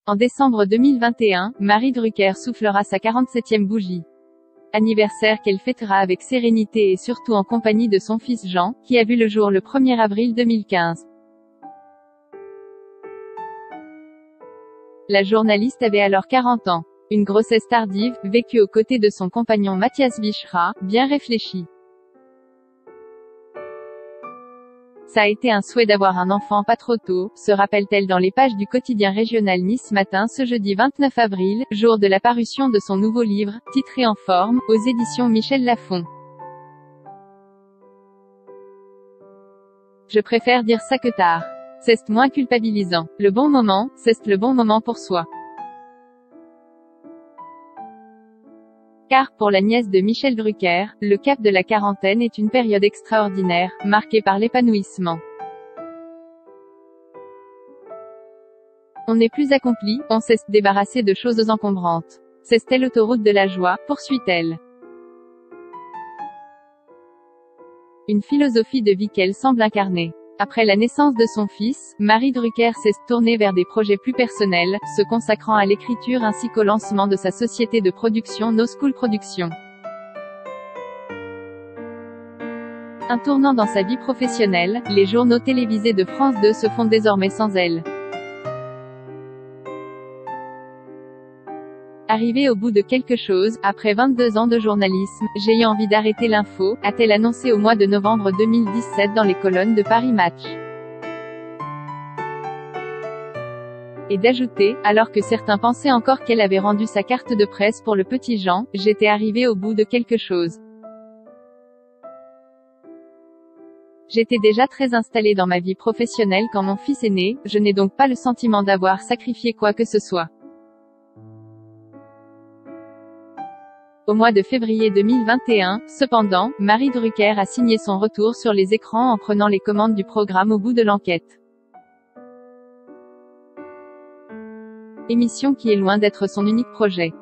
En décembre 2021, Marie Drucker soufflera sa 47e bougie. Anniversaire qu'elle fêtera avec sérénité et surtout en compagnie de son fils Jean, qui a vu le jour le 1er avril 2015. La journaliste avait alors 40 ans. Une grossesse tardive, vécue aux côtés de son compagnon Matthias Vichra, bien réfléchi. Ça a été un souhait d'avoir un enfant pas trop tôt, se rappelle-t-elle dans les pages du quotidien régional Nice Matin ce jeudi 29 avril, jour de la parution de son nouveau livre, titré En forme, aux éditions Michel Lafon. Je préfère dire ça que tard. C'est moins culpabilisant. Le bon moment, c'est le bon moment pour soi. Car, pour la nièce de Michel Drucker, le cap de la quarantaine est une période extraordinaire, marquée par l'épanouissement. On n'est plus accompli, on s'est débarrassé de choses encombrantes. C'est l'autoroute de la joie, poursuit-elle. Une philosophie de vie qu'elle semble incarner. Après la naissance de son fils, Marie Drucker s'est tournée vers des projets plus personnels, se consacrant à l'écriture ainsi qu'au lancement de sa société de production No School Productions. Un tournant dans sa vie professionnelle, les journaux télévisés de France 2 se font désormais sans elle. Arrivée au bout de quelque chose, après 22 ans de journalisme, j'ai eu envie d'arrêter l'info, a-t-elle annoncé au mois de novembre 2017 dans les colonnes de Paris Match. Et d'ajouter, alors que certains pensaient encore qu'elle avait rendu sa carte de presse pour le petit Jean, j'étais arrivée au bout de quelque chose. J'étais déjà très installée dans ma vie professionnelle quand mon fils est né, je n'ai donc pas le sentiment d'avoir sacrifié quoi que ce soit. Au mois de février 2021, cependant, Marie Drucker a signé son retour sur les écrans en prenant les commandes du programme Au bout de l'enquête. Émission qui est loin d'être son unique projet.